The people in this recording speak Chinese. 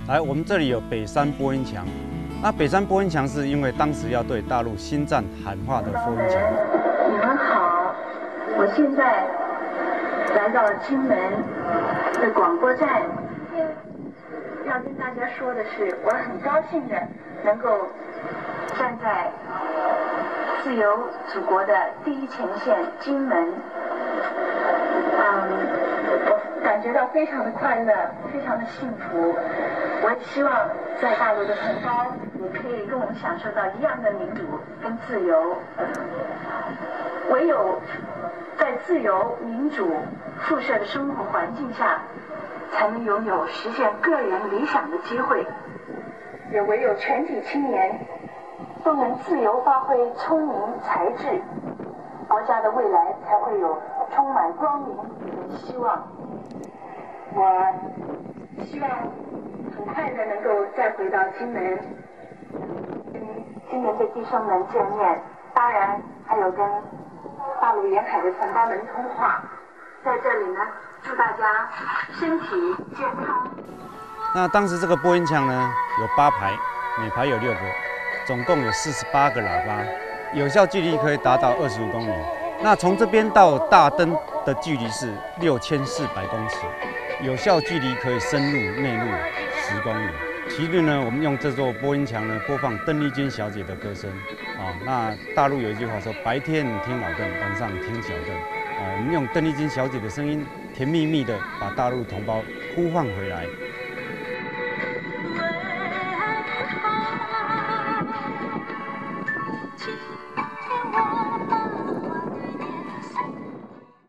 来，我们这里有北山播音墙。那北山播音墙是因为当时要对大陆新站喊话的播音墙。 你们好，我现在来到金门的广播站。今天要跟大家说的是，我很高兴的能够站在自由祖国的第一前线金门。我感觉到非常的快乐，非常的幸福。我也希望在大陆的同胞也可以跟我们享受到一样的民主跟自由。唯有在自由、民主、富庶的生活环境下，才能拥有实现个人理想的机会。也唯有全体青年都能自由发挥聪明才智，国家的未来才会有充满光明与希望。我希望很快的能够再回到金门，跟金门的弟兄们见面，当然还有跟大陆沿海的同胞们通话。在这里呢，祝大家身体健康。 那当时这个播音墙呢，有8排，每排有6个，总共有48个喇叭，有效距离可以达到25公里。那从这边到大灯的距离是6400公尺，有效距离可以深入内陆10公里。其实呢，我们用这座播音墙呢，播放邓丽君小姐的歌声。那大陆有一句话说，白天听老邓，晚上听小邓。我们用邓丽君小姐的声音，甜蜜蜜的把大陆同胞呼唤回来。